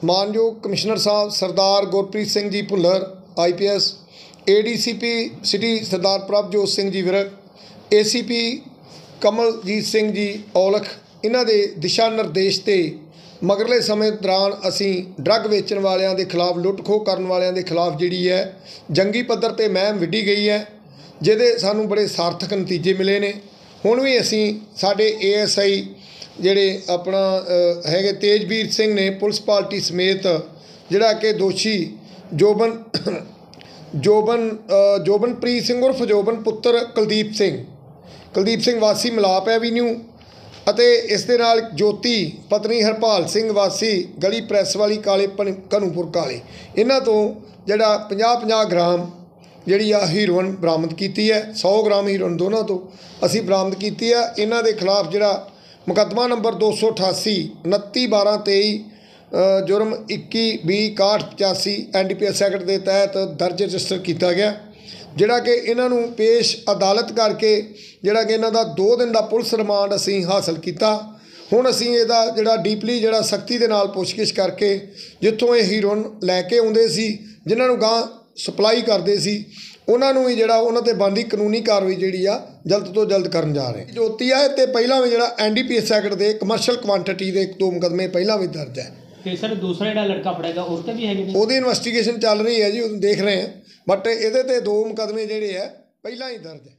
ਮਾਨਯੋਗ ਕਮਿਸ਼ਨਰ ਸਾਹਿਬ Sardar Gurpreet Singh ji Bhullar IPS, ADCP city Sardar Prabhjot Singh ji Virk, ACP Kamaljit Singh ji Aulakh, ਇਹਨਾਂ ਦੇ ਦਿਸ਼ਾ ਨਿਰਦੇਸ਼ ਤੇ ਮਗਰਲੇ ਸਮੇਂ ਦੌਰਾਨ ਅਸੀਂ ਡਰੱਗ ਵੇਚਣ ਵਾਲਿਆਂ ਦੇ ਖਿਲਾਫ, ਲੁੱਟ ਖੋਹ ਕਰਨ ਵਾਲਿਆਂ ਦੇ ਖਿਲਾਫ ਜਿਹੜੀ ਹੈ ਜੰਗੀ ਪੱਧਰ ਤੇ ਮੁਹਿੰਮ ਵਿੱਢੀ ਗਈ ਹੈ, ਜਿਹਦੇ ਸਾਨੂੰ ਬੜੇ ਸਾਰਥਕ ਨਤੀਜੇ ਮਿਲੇ ਨੇ। ਹੁਣ ਵੀ ਅਸੀਂ ਸਾਡੇ ASI ਜਿਹੜੇ ਆਪਣਾ ਹੈਗੇ ਤੇਜਵੀਰ ਸਿੰਘ ਨੇ ਪੁਲਿਸ ਪਾਰਟੀ ਸਮੇਤ ਜਿਹੜਾ ਕਿ ਦੋਸ਼ੀ ਜੋਬਨਪ੍ਰੀਤ ਸਿੰਘ ਉਰਫ ਜੋਬਨ ਪੁੱਤਰ ਕੁਲਦੀਪ ਸਿੰਘ ਵਾਸੀ ਮਲਾਪ ਐਵੀਨਿਊ ਅਤੇ ਇਸ ਦੇ ਨਾਲ ਜੋਤੀ ਪਤਨੀ ਹਰਪਾਲ ਸਿੰਘ ਵਾਸੀ ਗਲੀ ਪ੍ਰੈਸ ਵਾਲੀ ਕਾਲੇ ਘਨੂਪੁਰ ਕਾਲੇ, ਇਹਨਾਂ ਤੋਂ ਜਿਹੜਾ 50 ਗ੍ਰਾਮ ਜਿਹੜੀ ਆ ਹੀਰੋਇਨ ਬਰਾਮਦ ਕੀਤੀ ਹੈ। 100 ਗ੍ਰਾਮ ਹੀਰੋਇਨ ਦੋਨਾਂ ਤੋਂ ਅਸੀਂ ਬਰਾਮਦ ਕੀਤੀ ਹੈ। ਇਹਨਾਂ ਦੇ ਖਿਲਾਫ ਜਿਹੜਾ ਮੁਕੱਦਮਾ ਨੰਬਰ 288 29/12/23 ਜੁਰਮ 21/20/6185 NDPS ਐਕਟ ਦੇ ਤਹਿਤ ਦਰਜ ਰਜਿਸਟਰ ਕੀਤਾ ਗਿਆ, ਜਿਹੜਾ ਕਿ ਇਹਨਾਂ ਨੂੰ ਪੇਸ਼ ਅਦਾਲਤ ਕਰਕੇ ਜਿਹੜਾ ਕਿ ਇਹਨਾਂ ਦਾ 2 ਦਿਨ ਦਾ ਪੁਲਿਸ ਰਿਮਾਂਡ ਅਸੀਂ ਹਾਸਲ ਕੀਤਾ। ਹੁਣ ਅਸੀਂ ਇਹਦਾ ਜਿਹੜਾ ਡੀਪਲੀ ਜਿਹੜਾ ਸਖਤੀ ਦੇ ਨਾਲ ਪੁੱਛਗਿੱਛ ਕਰਕੇ ਜਿੱਥੋਂ ਇਹ ਹੀਰੋਇਨ ਲੈ ਕੇ ਆਉਂਦੇ ਸੀ, ਜਿਨ੍ਹਾਂ ਨੂੰ ਗਾਂ ਸਪਲਾਈ ਕਰਦੇ ਸੀ, ਉਹਨਾਂ ਨੂੰ ਵੀ ਜਿਹੜਾ ਉਹਨਾਂ 'ਤੇ ਬਣਦੀ ਕਾਨੂੰਨੀ ਕਾਰਵਾਈ ਜਿਹੜੀ ਆ ਜਲਦ ਤੋਂ ਜਲਦ ਕਰਨ ਜਾ ਰਹੇ। ਜੋਤੀ ਆ ਤੇ ਪਹਿਲਾਂ ਵੀ ਜਿਹੜਾ NDPS ਐਕਟ ਦੇ ਕਮਰਸ਼ੀਅਲ ਕੁਆਂਟਿਟੀ ਦੇ 1-2 ਮੁਕੱਦਮੇ ਪਹਿਲਾਂ ਵੀ ਦਰਜ ਹੈ। ਤੇ ਸਰ ਦੂਸਰਾ ਜਿਹੜਾ ਲੜਕਾ ਫੜੇਗਾ ਉਸ 'ਤੇ ਵੀ ਹੈਗੇ ਨੇ? ਉਹਦੀ ਇਨਵੈਸਟੀਗੇਸ਼ਨ ਚੱਲ ਰਹੀ ਹੈ ਜੀ, ਉਹ ਦੇਖ ਰਹੇ ਹਾਂ, ਬਟ ਇਹਦੇ 'ਤੇ 2 ਮੁਕੱਦਮੇ ਜਿਹੜੇ ਆ ਪਹਿਲਾਂ ਹੀ ਦਰਜ ਹੈ।